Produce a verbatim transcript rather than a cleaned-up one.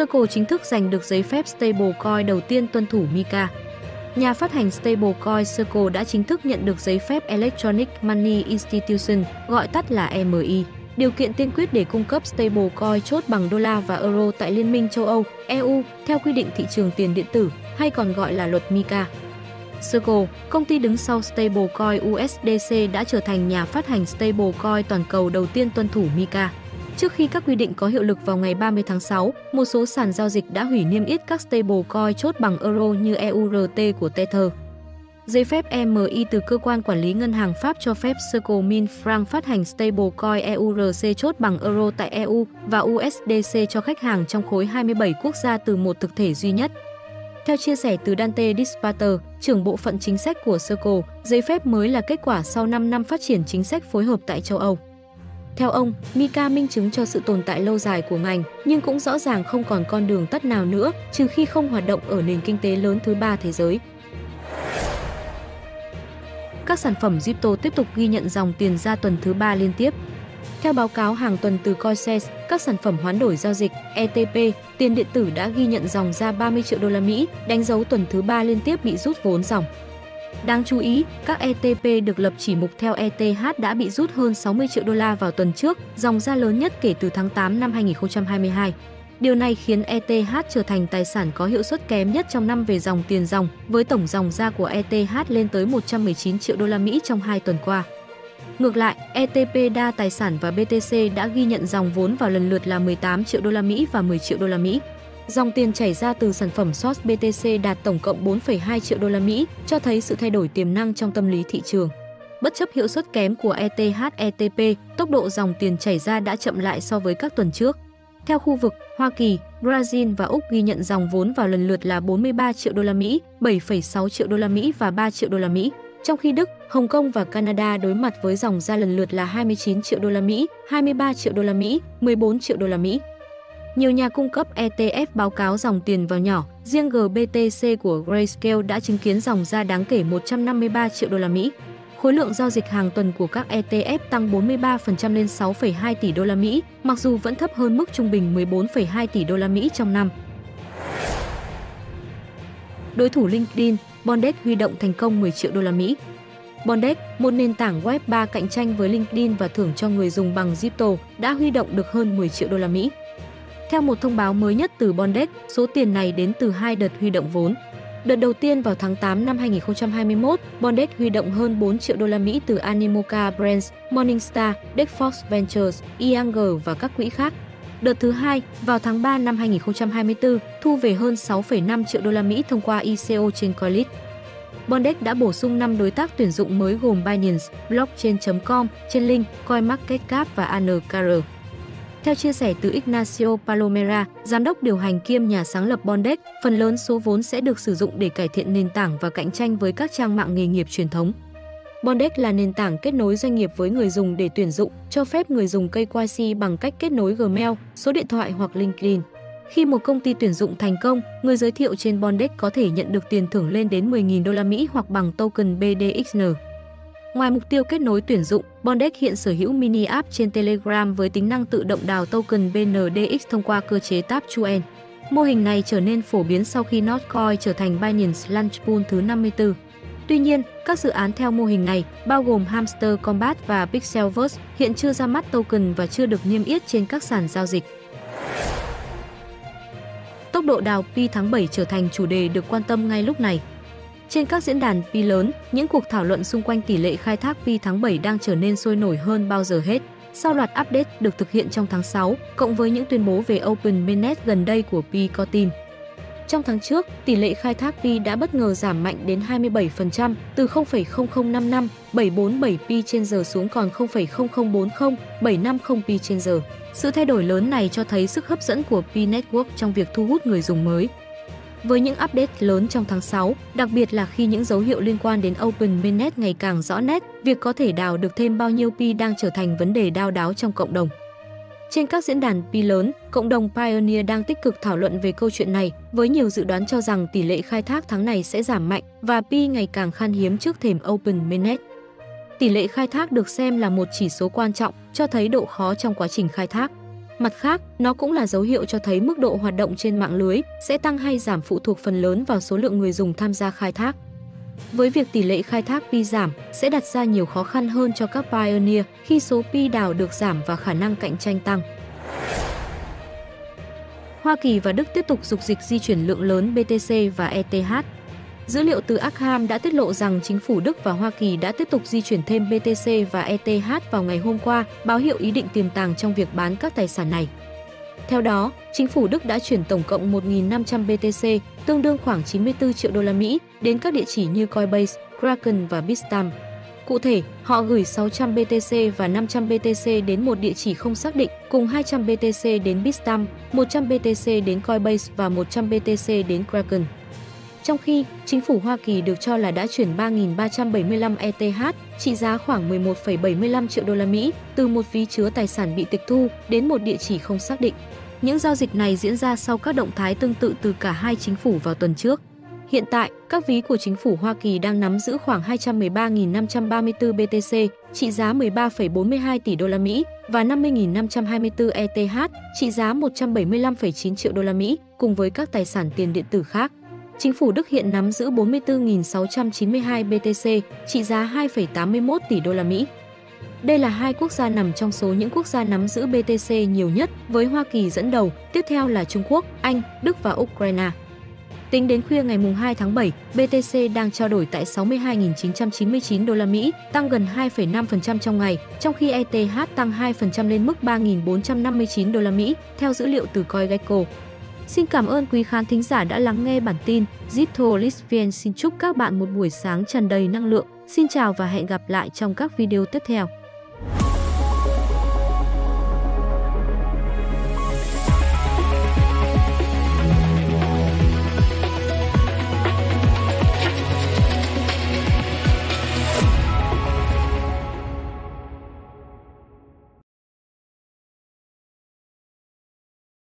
Circle chính thức giành được giấy phép stablecoin đầu tiên tuân thủ MiCA. Nhà phát hành stablecoin Circle đã chính thức nhận được giấy phép Electronic Money Institution, gọi tắt là E M I, điều kiện tiên quyết để cung cấp stablecoin chốt bằng đô la và euro tại Liên minh châu Âu, E U, theo quy định thị trường tiền điện tử, hay còn gọi là luật MiCA. Circle, công ty đứng sau stablecoin U S D C, đã trở thành nhà phát hành stablecoin toàn cầu đầu tiên tuân thủ MiCA. Trước khi các quy định có hiệu lực vào ngày ba mươi tháng sáu, một số sàn giao dịch đã hủy niêm yết các stablecoin chốt bằng euro như E U R T của Tether. Giấy phép E M I từ cơ quan quản lý ngân hàng Pháp cho phép Circle Mint Franc phát hành stablecoin E U R C chốt bằng euro tại E U và U S D C cho khách hàng trong khối hai mươi bảy quốc gia từ một thực thể duy nhất. Theo chia sẻ từ Dante Dispater, trưởng bộ phận chính sách của Circle, giấy phép mới là kết quả sau năm năm phát triển chính sách phối hợp tại châu Âu. Theo ông, MiCA minh chứng cho sự tồn tại lâu dài của ngành, nhưng cũng rõ ràng không còn con đường tắt nào nữa, trừ khi không hoạt động ở nền kinh tế lớn thứ ba thế giới. Các sản phẩm crypto tiếp tục ghi nhận dòng tiền ra tuần thứ ba liên tiếp. Theo báo cáo hàng tuần từ Coinbase, các sản phẩm hoán đổi giao dịch E T P, tiền điện tử đã ghi nhận dòng ra ba mươi triệu đô la Mỹ, đánh dấu tuần thứ ba liên tiếp bị rút vốn dòng. Đáng chú ý, các E T P được lập chỉ mục theo E T H đã bị rút hơn sáu mươi triệu đô la vào tuần trước, dòng ra lớn nhất kể từ tháng tám năm hai nghìn không trăm hai mươi hai. Điều này khiến E T H trở thành tài sản có hiệu suất kém nhất trong năm về dòng tiền dòng, với tổng dòng ra của E T H lên tới một trăm mười chín triệu đô la Mỹ trong hai tuần qua. Ngược lại, E T P đa tài sản và B T C đã ghi nhận dòng vốn vào lần lượt là mười tám triệu đô la Mỹ và mười triệu đô la Mỹ. Dòng tiền chảy ra từ sản phẩm ét o ét B T C đạt tổng cộng bốn phẩy hai triệu đô la Mỹ, cho thấy sự thay đổi tiềm năng trong tâm lý thị trường. Bất chấp hiệu suất kém của E T H E T P, tốc độ dòng tiền chảy ra đã chậm lại so với các tuần trước. Theo khu vực, Hoa Kỳ, Brazil và Úc ghi nhận dòng vốn vào lần lượt là bốn mươi ba triệu đô la Mỹ, bảy phẩy sáu triệu đô la Mỹ và ba triệu đô la Mỹ. Trong khi Đức, Hồng Kông và Canada đối mặt với dòng ra lần lượt là hai mươi chín triệu đô la Mỹ, hai mươi ba triệu đô la Mỹ, mười bốn triệu đô la Mỹ. Nhiều nhà cung cấp E T F báo cáo dòng tiền vào nhỏ, riêng G B T C của Grayscale đã chứng kiến dòng ra đáng kể một trăm năm mươi ba triệu đô la Mỹ. Khối lượng giao dịch hàng tuần của các E T F tăng bốn mươi ba phần trăm lên sáu phẩy hai tỷ đô la Mỹ, mặc dù vẫn thấp hơn mức trung bình mười bốn phẩy hai tỷ đô la Mỹ trong năm. Đối thủ LinkedIn, Bondex huy động thành công mười triệu đô la Mỹ. Bondex, một nền tảng web ba cạnh tranh với LinkedIn và thưởng cho người dùng bằng crypto, đã huy động được hơn mười triệu đô la Mỹ. Theo một thông báo mới nhất từ Bondex, số tiền này đến từ hai đợt huy động vốn. Đợt đầu tiên vào tháng tám năm hai nghìn không trăm hai mươi mốt, Bondex huy động hơn bốn triệu đô la Mỹ từ Animoca Brands, Morningstar, Dexforce Ventures, i a giê và các quỹ khác. Đợt thứ hai, vào tháng ba năm hai nghìn không trăm hai mươi tư, thu về hơn sáu phẩy năm triệu đô la Mỹ thông qua I C O trên Coinlist. Bondex đã bổ sung năm đối tác tuyển dụng mới gồm Binance, Blockchain chấm com, Chainlink, CoinMarketCap và A N K R. Theo chia sẻ từ Ignacio Palomera, giám đốc điều hành kiêm nhà sáng lập Bondex, phần lớn số vốn sẽ được sử dụng để cải thiện nền tảng và cạnh tranh với các trang mạng nghề nghiệp truyền thống. Bondex là nền tảng kết nối doanh nghiệp với người dùng để tuyển dụng, cho phép người dùng K Y C bằng cách kết nối Gmail, số điện thoại hoặc LinkedIn. Khi một công ty tuyển dụng thành công, người giới thiệu trên Bondex có thể nhận được tiền thưởng lên đến mười nghìn đô la Mỹ hoặc bằng token B D X N. Ngoài mục tiêu kết nối tuyển dụng, Bondex hiện sở hữu mini app trên Telegram với tính năng tự động đào token B N D X thông qua cơ chế Tap to Earn. Mô hình này trở nên phổ biến sau khi Notcoin trở thành Binance Launch Pool thứ năm mươi tư. Tuy nhiên, các dự án theo mô hình này, bao gồm Hamster Combat và Pixelverse, hiện chưa ra mắt token và chưa được niêm yết trên các sàn giao dịch. Tốc độ đào Pi tháng bảy trở thành chủ đề được quan tâm ngay lúc này. Trên các diễn đàn Pi lớn, những cuộc thảo luận xung quanh tỷ lệ khai thác Pi tháng bảy đang trở nên sôi nổi hơn bao giờ hết. Sau loạt update được thực hiện trong tháng sáu, cộng với những tuyên bố về Open Mainnet gần đây của Pi Core Team. Trong tháng trước, tỷ lệ khai thác Pi đã bất ngờ giảm mạnh đến hai mươi bảy phần trăm, từ không phẩy không không năm năm bảy bốn bảy Pi trên giờ xuống còn không phẩy không không bốn không bảy năm không Pi trên giờ. Sự thay đổi lớn này cho thấy sức hấp dẫn của Pi Network trong việc thu hút người dùng mới. Với những update lớn trong tháng sáu, đặc biệt là khi những dấu hiệu liên quan đến Open Mainnet ngày càng rõ nét, việc có thể đào được thêm bao nhiêu Pi đang trở thành vấn đề đao đáo trong cộng đồng. Trên các diễn đàn Pi lớn, cộng đồng Pioneer đang tích cực thảo luận về câu chuyện này, với nhiều dự đoán cho rằng tỷ lệ khai thác tháng này sẽ giảm mạnh và Pi ngày càng khan hiếm trước thềm Open Mainnet. Tỷ lệ khai thác được xem là một chỉ số quan trọng, cho thấy độ khó trong quá trình khai thác. Mặt khác, nó cũng là dấu hiệu cho thấy mức độ hoạt động trên mạng lưới sẽ tăng hay giảm phụ thuộc phần lớn vào số lượng người dùng tham gia khai thác. Với việc tỷ lệ khai thác pi giảm sẽ đặt ra nhiều khó khăn hơn cho các pioneer khi số pi đào được giảm và khả năng cạnh tranh tăng. Hoa Kỳ và Đức tiếp tục dục dịch di chuyển lượng lớn bê tê xê và e tê hát. Dữ liệu từ Arkham đã tiết lộ rằng chính phủ Đức và Hoa Kỳ đã tiếp tục di chuyển thêm bê tê xê và e tê hát vào ngày hôm qua, báo hiệu ý định tiềm tàng trong việc bán các tài sản này. Theo đó, chính phủ Đức đã chuyển tổng cộng một nghìn năm trăm bê tê xê, tương đương khoảng chín mươi tư triệu đô la Mỹ, đến các địa chỉ như Coinbase, Kraken và Bitstamp. Cụ thể, họ gửi sáu trăm bê tê xê và năm trăm bê tê xê đến một địa chỉ không xác định, cùng hai trăm bê tê xê đến Bitstamp, một trăm bê tê xê đến Coinbase và một trăm bê tê xê đến Kraken. Trong khi, chính phủ Hoa Kỳ được cho là đã chuyển ba nghìn ba trăm bảy mươi lăm e tê hát, trị giá khoảng mười một phẩy bảy mươi lăm triệu đô la Mỹ, từ một ví chứa tài sản bị tịch thu đến một địa chỉ không xác định. Những giao dịch này diễn ra sau các động thái tương tự từ cả hai chính phủ vào tuần trước. Hiện tại, các ví của chính phủ Hoa Kỳ đang nắm giữ khoảng hai trăm mười ba nghìn năm trăm ba mươi tư bê tê xê, trị giá mười ba phẩy bốn mươi hai tỷ đô la Mỹ và năm mươi nghìn năm trăm hai mươi tư e tê hát, trị giá một trăm bảy mươi lăm phẩy chín triệu đô la Mỹ, cùng với các tài sản tiền điện tử khác. Chính phủ Đức hiện nắm giữ bốn mươi tư nghìn sáu trăm chín mươi hai bê tê xê, trị giá hai phẩy tám mươi mốt tỷ đô la Mỹ. Đây là hai quốc gia nằm trong số những quốc gia nắm giữ bê tê xê nhiều nhất, với Hoa Kỳ dẫn đầu, tiếp theo là Trung Quốc, Anh, Đức và Ukraine. Tính đến khuya ngày hai tháng bảy, bê tê xê đang trao đổi tại sáu mươi hai nghìn chín trăm chín mươi chín đô la Mỹ, tăng gần hai phẩy năm phần trăm trong ngày, trong khi e tê hát tăng hai phần trăm lên mức ba nghìn bốn trăm năm mươi chín đô la Mỹ, theo dữ liệu từ CoinGecko. Xin cảm ơn quý khán thính giả đã lắng nghe bản tin. Ziptolist.vn xin chúc các bạn một buổi sáng tràn đầy năng lượng. Xin chào và hẹn gặp lại trong các video tiếp theo.